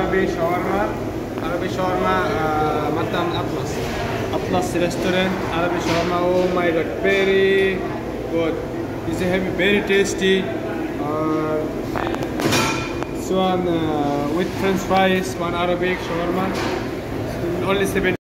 Arabic shawarma. Arabic shawarma, مطعم Atlas. Atlas restaurant, Arabic shawarma. Oh my god, very good. It's very tasty. This one with French fries, one Arabic shawarma. Only 7.